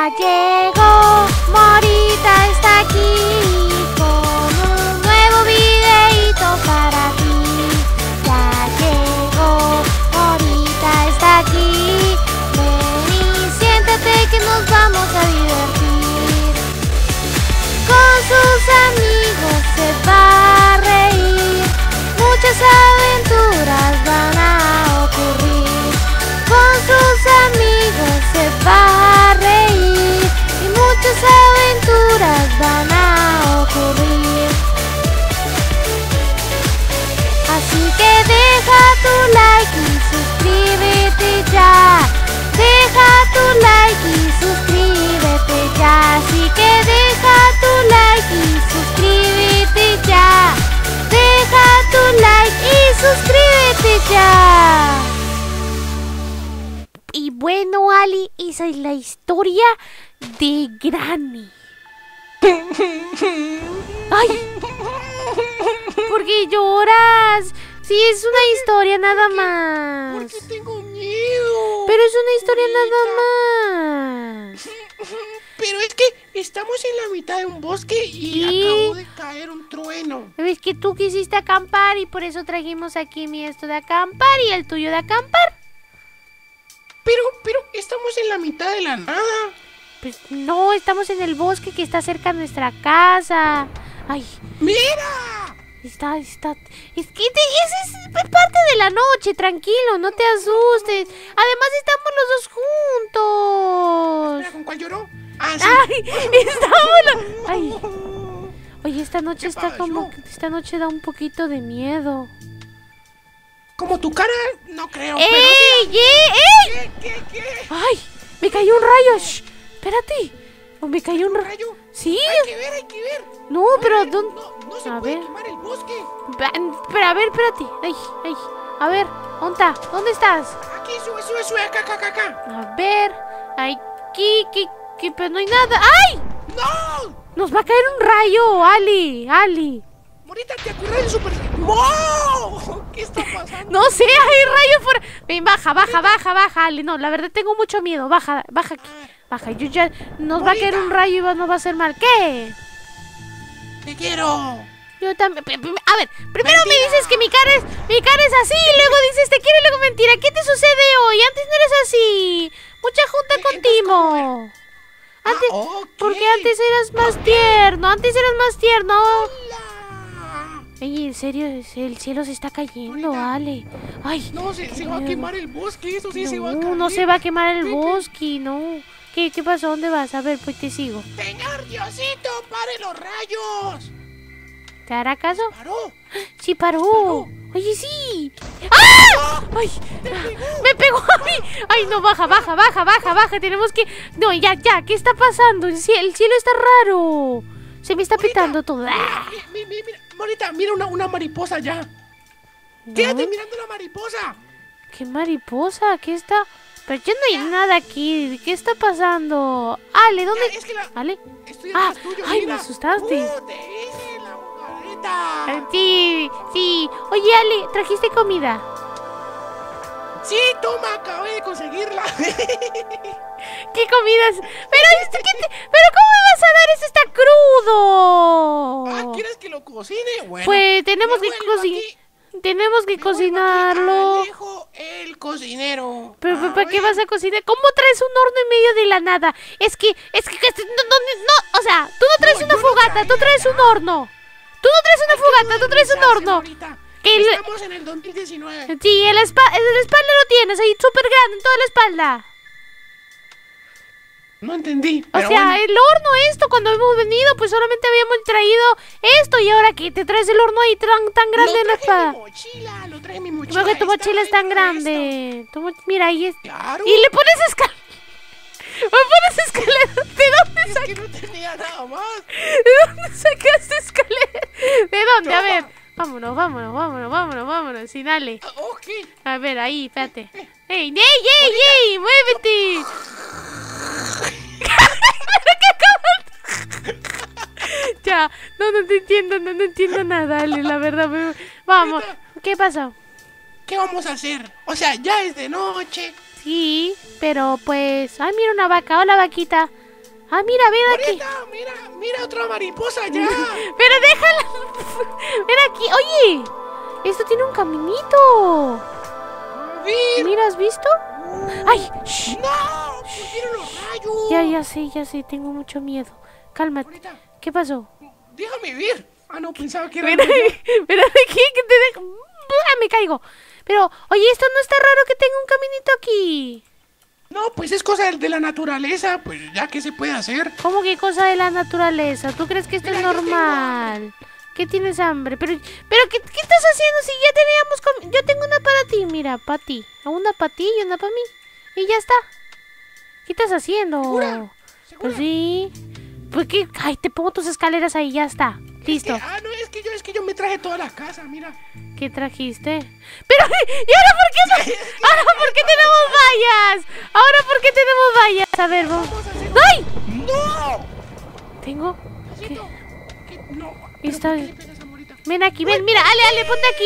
llegó, Morita está aquí con un nuevo videíto para ti. Ya llegó, Morita está aquí. Ven y siéntate que nos vamos a divertir. Con sus amigos se va a reír. Muchas aventuras van a ocurrir. Con sus amigos se va a reír y muchas aventuras van a ocurrir. Así que deja tu like y suscríbete ya. Deja tu like y suscríbete ya. Así que deja tu like y suscríbete ya. Deja tu like y suscríbete ya. Y bueno, Ali, esa es la historia de Granny. ¡Ay! ¿Por qué lloras? Sí, es una historia nada más. Porque tengo miedo. Pero es una historia nada más. Pero es que estamos en la mitad de un bosque y acabó de caer un trueno. Es que tú quisiste acampar y por eso trajimos aquí mi esto de acampar y el tuyo de acampar. Pero estamos en la mitad de la nada. Pues no, estamos en el bosque que está cerca de nuestra casa. ¡Ay! ¡Mira! Está. Es que esa es parte de la noche, tranquilo, no te asustes. Además, estamos los dos juntos. Espera, ¿con cuál lloró? Ah, sí. ¡Ay! Estamos. ¡Ay! Oye, esta noche está como. Esta noche da un poquito de miedo. Como tu cara, no creo. ¡Ey! Pero sí. ¡Ey! ¿Qué? ¡Ay! Me cayó un rayo. Shh, espérate. ¿O me cayó un rayo? Sí. Hay que ver. No, pero ¿dónde? No se A puede ver. quemar el bosque. Pero a ver, espérate. Ay. A ver, ¿dónde estás? Aquí, sube, acá. A ver, aquí, pero no hay nada. ¡Ay! ¡No! Nos va a caer un rayo, Ali. Morita, ¿te acuerdas del super... ¡No! ¿Qué está pasando? No sé, hay rayos por... Ven, baja, Ali. No, la verdad tengo mucho miedo. Baja aquí. Baja, yo ya... Nos va a caer un rayo y nos va a hacer mal. ¿Qué? Te quiero. Yo también... A ver, primero me dices que mi cara es así y luego dices te quiero y luego mentira. ¿Qué te sucede hoy? Antes no eres así. Mucha junta con Timo. Antes... Okay. Porque antes eras más tierno. Ey, en serio, el cielo se está cayendo, Ale. Ay, No, se va a quemar el bosque, eso sí se va a caer. No se va a quemar el bosque, no. ¿Qué pasó? ¿Dónde vas? A ver, pues te sigo. Señor Diosito, pare los rayos. ¿Te hará caso? ¿Paró? Sí, paró. Oye, sí. ¡Ah! ¡Ay! ¡Me pegó a mí! ¡Ay, no! Baja. Tenemos que... No, ya. ¿Qué está pasando? El cielo está raro. Se me está pitando todo. Mira, Morita, mira una mariposa ya. Quédate mirando la mariposa. ¿Qué mariposa? ¿Qué está...? Pero ya no hay nada aquí. ¿Qué está pasando? Ale, ¿dónde...? Es que ¿Ale? Estoy atrás tuyo, ay, mira. me asustaste. Te hice la jugareta. Sí. Oye, Ale, ¿trajiste comida? Sí, toma, acabé de conseguirla. ¿Qué comidas? Pero ¿cómo me vas a dar? Eso está crudo. ¿Quieres que lo cocine? Bueno, Pues tenemos que cocinarlo. Alejo, el cocinero. Pero ¿para qué vas a cocinar? ¿Cómo traes un horno en medio de la nada? Es que no, o sea, tú no traes una fogata, tú traes un horno. Tú no traes una fogata, tú traes un horno. Estamos en el 2019. Sí, en la espalda lo tienes ahí súper grande, en toda la espalda. No entendí. O sea, el horno cuando hemos venido, pues solamente habíamos traído esto. Y ahora que te traes el horno ahí tan grande en la espalda. Lo traje en mi mochila. Porque tu mochila es tan grande. Mira, ahí es. Claro. Y le pones escalera. ¿De dónde Es que no tenía nada más. ¿De dónde sacaste escalera? ¿De dónde? A ver. Vámonos. Sin Ale. Ok. A ver, ahí, espérate. ¡Ey! ¡Muévete! Ya, no te entiendo nada, Ale, la verdad. Vamos, ¿qué pasó? ¿Qué vamos a hacer? O sea, ya es de noche. Sí, pero pues... Ay, mira una vaca, hola vaquita. Ah, mira, ven aquí. Morita, mira otra mariposa ya. Pero déjala. Ven aquí. Oye, esto tiene un caminito. A ver. Mira, ¿has visto? ¡Ay! ¡Shh! ¡No! ¡Pusieron los rayos! Ya sé, tengo mucho miedo. Cálmate. Morita, ¿Qué pasó? déjame ver. Ah, no, pensaba que era... Mira, mira aquí que te dejo. Me caigo. Pero, oye, esto no está raro que tenga un caminito aquí. No, pues es cosa de la naturaleza, pues ya que se puede hacer. ¿Cómo que cosa de la naturaleza? ¿Tú crees que esto Mira, es yo tengo normal? ¿Qué tienes hambre? Pero ¿qué estás haciendo si ya teníamos yo tengo una para ti, mira, para ti. Una para ti y una para mí. Y ya está. ¿Qué estás haciendo? ¿Segura? Pues sí. Pues que, ay, te pongo tus escaleras ahí, ya está. Listo. No, es que yo me traje toda la casa, mira. ¿Qué trajiste? Pero, ¿y ahora por qué ahora por qué tenemos vallas? ¿Ahora por qué tenemos vallas? A ver, vamos. ¡Ay! ¡No! ¿Tengo? ¿Qué? Necesito que... No. Está ¿Por qué bien. le pegas a Morita? Ven aquí, ven, mira, Ale, ponte aquí,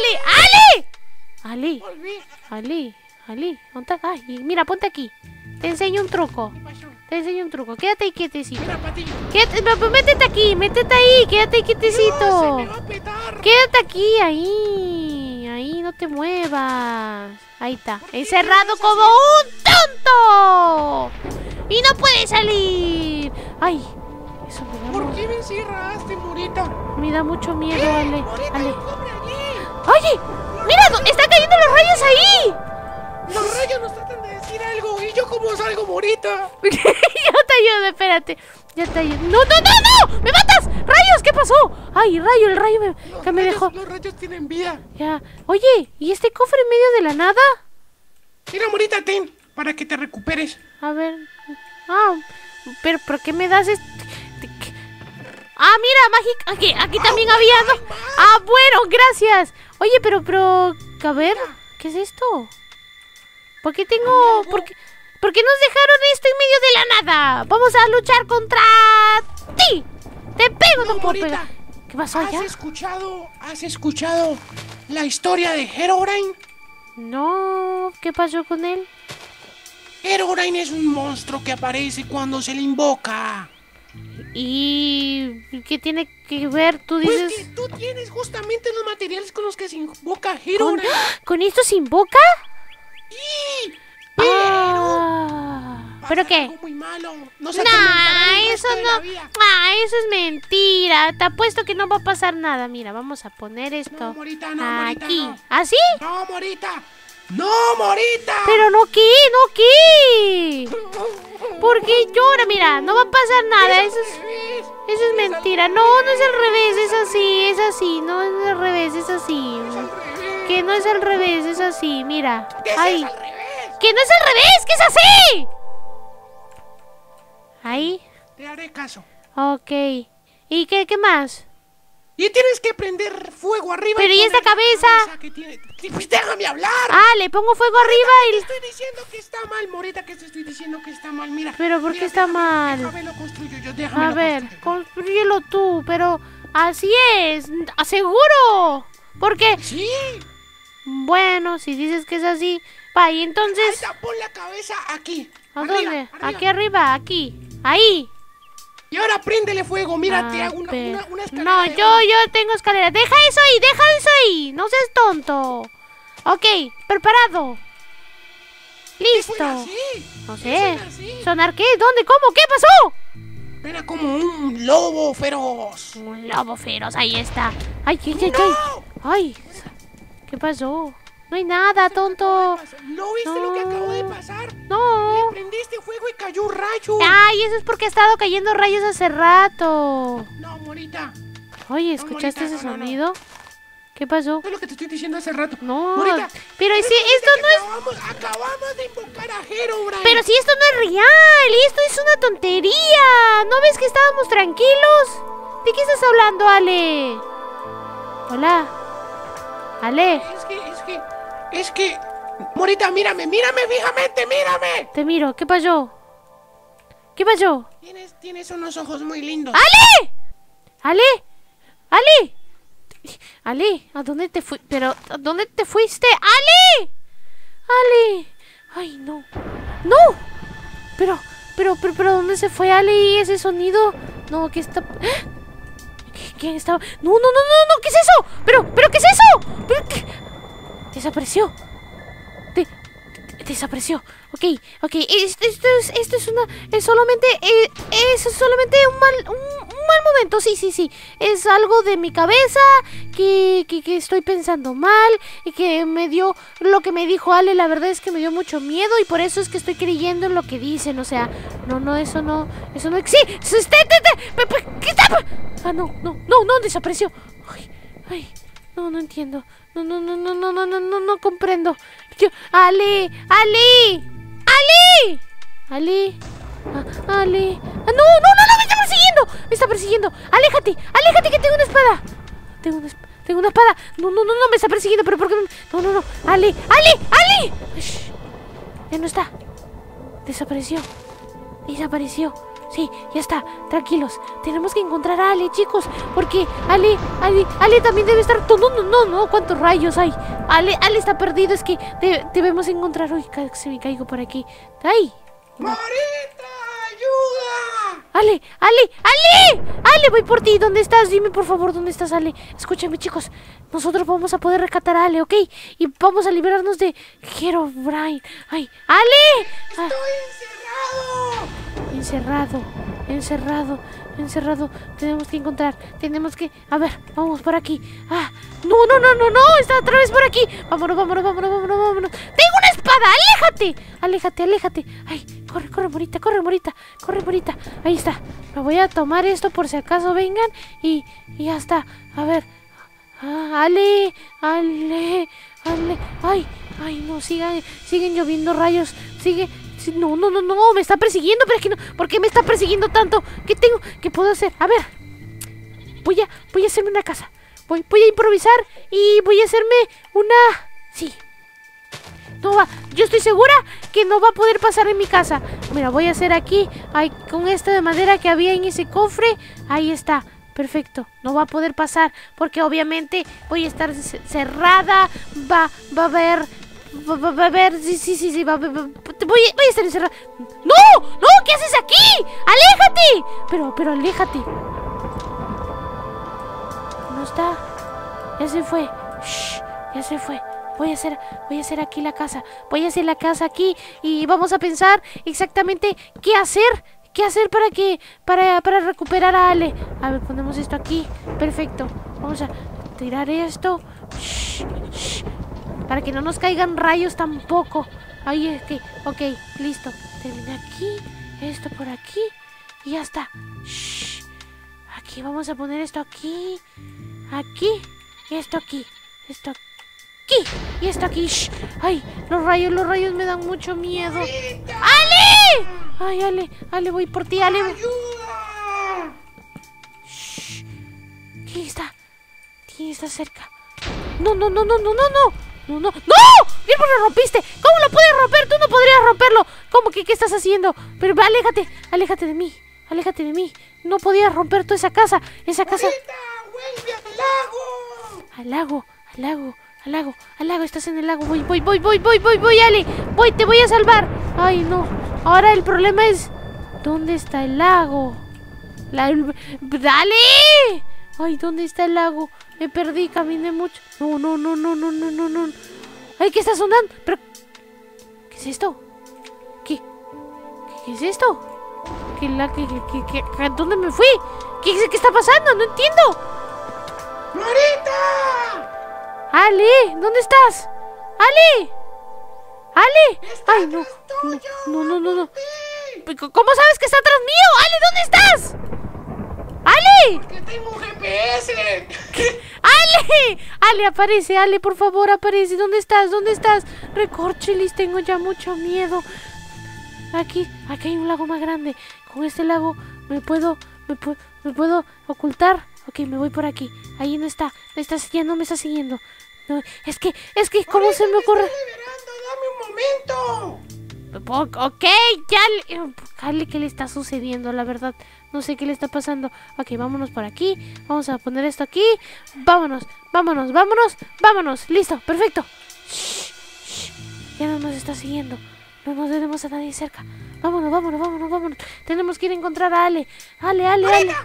Ale. Volví. Ali, ¿dónde está? Ay, mira, ponte aquí. Te enseño un truco. ¿Qué pasó? Te enseño un truco. Quédate ahí quietecito. Mira, Pati. Métete aquí, métete ahí, quédate ahí No, quietecito. se me va a petar. Quédate aquí, ahí, no te muevas. Ahí está, qué encerrado me como un tonto. Y no puede salir. Ay, eso ¿Por qué me encerraste, Morita? me da mucho miedo, Ale. Morita, Ale. el cobre allí. Oye, mira, están cayendo los rayos ahí. Los rayos nos tratan de decir algo. ¿Y yo cómo salgo, Morita? Yo te ayudo, espérate. Ya te ayudo. ¡No! ¡Me matas! ¡Rayos! ¿Qué pasó? ¡Ay, el rayo que me dejó! Los rayos tienen vida. Ya. Oye, ¿y este cofre en medio de la nada? Mira, Morita, ten. Para que te recuperes. A ver. Ah, pero ¿por qué me das este? Ah, mira, mágica. Aquí también había, ¿no? Ah, bueno, gracias. Oye, pero, a ver, ¿qué es esto? ¿Por qué tengo...? ¿Por qué nos dejaron esto en medio de la nada? Vamos a luchar contra ti. Te pego, no puedo Morita. pegar. ¿Qué pasó allá? ¿Has escuchado la historia de Herobrine? No, ¿qué pasó con él? Herobrine es un monstruo que aparece cuando se le invoca. ¿Y qué tiene que ver? Tú Pues dices... que tú tienes justamente los materiales con los que se invoca ¿Con, Herobrine. ¿Con esto se invoca? Sí, ¿Pero pasa qué? algo muy malo. Nos atormentará el Eso resto de la no. vida. Eso es mentira. Te apuesto que no va a pasar nada. Mira, vamos a poner esto No, Morita, no, Morita, aquí. no. ¿Así? No, Morita. No, Morita. Pero no qué. ¿Por qué llora? Mira, no va a pasar nada. Eso es mentira. No, no es al revés. Es así. No es al revés, es así. Que no es al revés, es así. Mira. Ay. al revés. Que no es al revés, que es así. Ahí. Te haré caso. Ok. ¿Y qué más? Y tienes que prender fuego arriba. Pero ¿y esta poner la cabeza? que tiene... Pues déjame hablar. Le pongo fuego arriba Te y... estoy diciendo que está mal, Morita, que te estoy diciendo que está mal. Mira. Pero ¿por qué está mal? Déjame lo construyo yo, déjame A lo ver, construyo. construyelo tú, pero así es, seguro. Porque, Sí. bueno, si dices que es así, va, y Ahí entonces, está, pon la cabeza aquí. ¿a arriba, dónde? arriba. Aquí arriba, aquí, ahí. Y ahora préndele fuego, mira, te Ah, hago una escalera. No, de yo oro. tengo escalera. Deja eso ahí, no seas tonto. Ok, preparado. Listo. Suena así. No Sí, sé. suena así. ¿Sonar qué? ¿Dónde? ¿Cómo? ¿Qué pasó? Suena como un lobo feroz. Un lobo feroz, ahí está. Ay, ay, ay, ay. ¡No! Ay, ¿qué pasó? No hay nada, tonto. ¿No viste lo que acabó de pasar? No. Le prendiste fuego y cayó un rayo. Ay, eso es porque ha estado cayendo rayos hace rato. No, Morita. Oye, ¿escuchaste Morita, ese no, no, no. sonido? ¿Qué pasó? Eso es lo que te estoy diciendo hace rato. No, Morita. pero si ¿viste esto que no es... Acabamos de invocar a Herobrine. Pero si esto no es real, esto es una tontería. ¿No ves que estábamos tranquilos? ¿De qué estás hablando, Ale? Hola. Ale, Es que... Morita, mírame fijamente, mírame. te miro, ¿qué pasó? ¿Qué pasó? Tienes unos ojos muy lindos. ¡Ale! ¡Ale! ¡Ale! Ale, ¿a dónde te fuiste? Pero, ¿a dónde te fuiste? ¡Ale! ¡Ale! ¡Ay, no! ¡No! Pero Pero ¿dónde se fue Ale y ese sonido? No, ¿qué está? ¿Quién estaba? No, ¿qué es eso? ¿Pero qué es eso? ¿Pero qué? Desapareció. Desapareció. Ok. Esto es solamente un mal momento. Sí. Es algo de mi cabeza que estoy pensando mal y que me dio lo que me dijo Ale. La verdad es que me dio mucho miedo y por eso es que estoy creyendo en lo que dicen. O sea, eso no existe. Sí, ¿qué está? Ah, no, desapareció. Ay, no entiendo. No comprendo. Ale. Ale. No, me está persiguiendo. Aléjate, que tengo una espada. Tengo una espada. No, me está persiguiendo, pero ¿por qué? No. Ale. Shh. Ya no está. Desapareció. Sí, ya está, tranquilos. Tenemos que encontrar a Ale, chicos. Porque Ale también debe estar... No, ¿cuántos rayos hay? Ale está perdido, es que debemos encontrar... Uy, se me caigo por aquí. ¡Ay! ¡Marita, ayuda! Ale, voy por ti. ¿Dónde estás? Dime, por favor, ¿dónde estás, Ale? Escúchame, chicos. Nosotros vamos a poder rescatar a Ale, ¿ok? Y vamos a liberarnos de Herobrine. ¡Ay! ¡Ale! ¡Estoy encerrado! Encerrado. Tenemos que encontrar. A ver, vamos por aquí. Ah, no. Está otra vez por aquí. Vámonos. Tengo una espada. Aléjate. Ay, corre, Morita. Ahí está. Me voy a tomar esto por si acaso vengan. Y ya está. A ver. Ale. Ay, no, siguen lloviendo rayos. No, me está persiguiendo, pero es que no. ¿Por qué me está persiguiendo tanto? ¿Qué puedo hacer? A ver. Voy a hacerme una casa. Voy a improvisar y voy a hacerme una... Sí. No va. Yo estoy segura que no va a poder pasar en mi casa. Mira, voy a hacer aquí. Con esta de madera que había en ese cofre. Ahí está. Perfecto. No va a poder pasar porque obviamente voy a estar cerrada. Va a haber... Sí, voy a estar encerrada. ¡No! ¿Qué haces aquí? ¡Aléjate! Pero aléjate. No está. Ya se fue. Shh, ya se fue. Voy a hacer aquí la casa. Voy a hacer la casa aquí y vamos a pensar exactamente qué hacer para recuperar a Ale. A ver, ponemos esto aquí. Perfecto. Vamos a tirar esto. Shh. Para que no nos caigan rayos tampoco. Ahí es que... Ok, listo. Termina aquí. Esto por aquí. Y ya está. Shh. Aquí vamos a poner esto aquí. Aquí. Y esto aquí. Esto aquí. Y esto aquí. Shh. Ay, los rayos me dan mucho miedo. ¡Ale! Ay, Ale, voy por ti, Ale. ¡Ayuda! Shh. ¿Quién está cerca? No. ¡No! ¡Bien, lo rompiste! ¿Cómo lo puedes romper? Tú no podrías romperlo. ¿Cómo que qué estás haciendo? Pero aléjate de mí. No podías romper toda esa casa. ¡Marita, vuelve al lago! Al lago, estás en el lago. Voy, Ale. Te voy a salvar. Ay, no. Ahora el problema es... ¿dónde está el lago? ¡Dale! Ay, ¿dónde está el lago? Me perdí, caminé mucho. No. Ay, ¿qué está sonando? ¿Pero qué es esto? ¿Qué es esto? ¿Dónde me fui? ¿Qué está pasando? No entiendo. ¡Marita! Ale, ¿dónde estás? Ale. Ay, no. No. ¿Cómo sabes que está atrás mío? Ale, ¿dónde estás? ¡Ale! ¡Porque tengo un GPS! Ale, aparece, Ale, por favor, aparece. ¿Dónde estás? Recorchelis, tengo ya mucho miedo. Aquí hay un lago más grande. Con este lago me puedo ocultar. Ok, me voy por aquí. Ahí no está. Ya no me está siguiendo. No, es que, ¿cómo se me ocurre? ¡Me estoy liberando! ¡Dame un momento! Ok, ya. Ale, ¿qué le está sucediendo? La verdad, no sé qué le está pasando. Ok, vámonos por aquí. Vamos a poner esto aquí. Vámonos. Listo, perfecto. Shh. Ya no nos está siguiendo. No tenemos a nadie cerca. Vámonos. Tenemos que ir a encontrar a Ale. Ale. ¡Morita!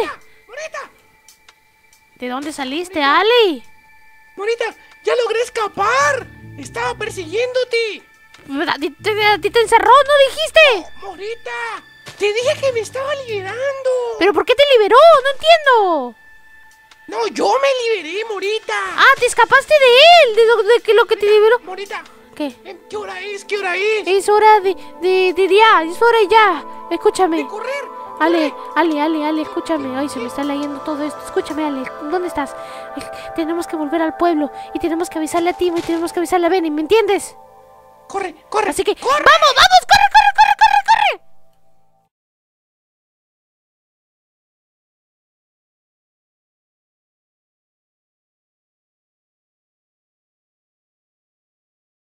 ¿De dónde saliste, Ale? ¡Morita! ¡Ya logré escapar! ¡Estaba persiguiéndote! ¿A ti te encerró, no dijiste? ¡Morita! ¡Te dije que me estaba liberando! ¿Pero por qué te liberó? No entiendo. ¡No, yo me liberé, Morita! Ah, te escapaste de él, de lo que te liberó. Morita, ¿Qué? ¿qué hora es? ¿Qué hora es? Es hora de día, es hora ya. Escúchame. ¡De correr! Ale, escúchame. Ay, se me está leyendo todo esto. Escúchame, Ale, ¿dónde estás? Tenemos que volver al pueblo y tenemos que avisarle a Timo y tenemos que avisarle a Benny, ¿me entiendes? ¡Corre! Así que, ¡corre! ¡vamos, corre!